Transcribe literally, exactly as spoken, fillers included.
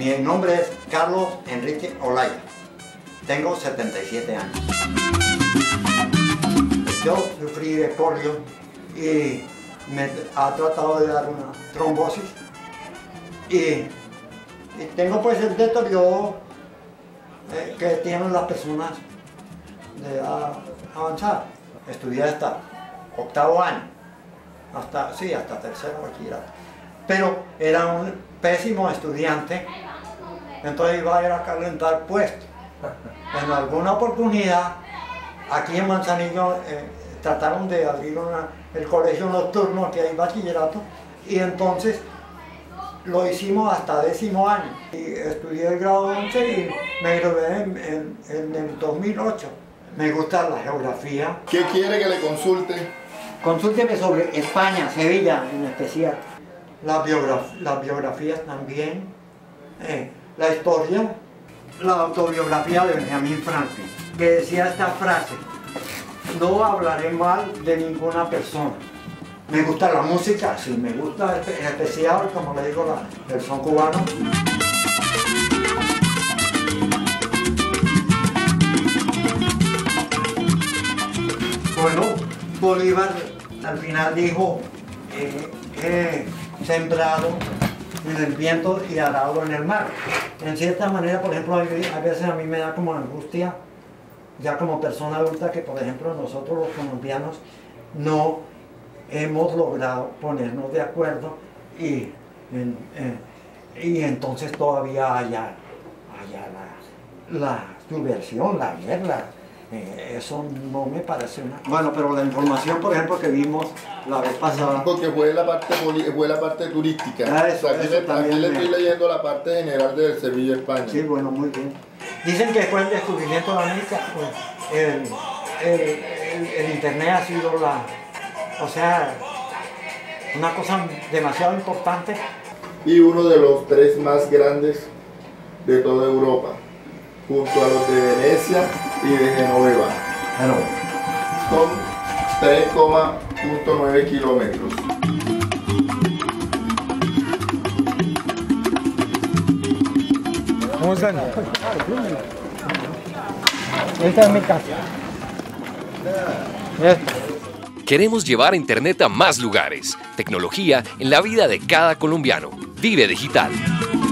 Mi nombre es Carlos Enrique Olaya. Tengo setenta y siete años. Yo sufrí de polio y me ha tratado de dar una trombosis. Y, y tengo pues el deterioro eh, que tienen las personas de edad avanzada. Estudié hasta octavo año, hasta, sí, hasta tercero bachillerato. Pero era un pésimo estudiante, entonces iba a ir a calentar puestos. En alguna oportunidad, aquí en Manzanillo, eh, trataron de abrir una, el colegio nocturno, que hay bachillerato, y entonces lo hicimos hasta décimo año. Y estudié el grado once y me gradué en, en, en el dos mil ocho. Me gusta la geografía. ¿Qué quiere que le consulte? Consúlteme sobre España, Sevilla en especial. Las biograf las biografías también, eh, la historia, la autobiografía de Benjamin Franklin, que decía esta frase: no hablaré mal de ninguna persona. Me gusta la música, sí, me gusta en especial, como le digo, la, el son cubano. Bueno, Bolívar al final dijo, eh, eh, sembrado en el viento y arado en el mar. En cierta manera, por ejemplo, a veces a mí me da como angustia, ya como persona adulta, que por ejemplo nosotros los colombianos no hemos logrado ponernos de acuerdo y, en, en, y entonces todavía haya, haya la, la subversión, la guerra. Eh, eso no me parece una... Bueno, pero la información, por ejemplo, que vimos la vez pasada... Porque fue la parte, fue la parte turística. Ah, eso, o sea, aquí eso le, aquí le me... estoy leyendo la parte general del Sevilla, España. Sí, bueno, muy bien. Dicen que después del descubrimiento de América, pues, el, el, el, el Internet ha sido la... O sea, una cosa demasiado importante. Y uno de los tres más grandes de toda Europa, junto a los de Venecia y de Genoveva. Hello. Son tres coma nueve kilómetros. ¿Cómo están? Esta es mi casa. Queremos llevar Internet a más lugares. Tecnología en la vida de cada colombiano. Vive Digital.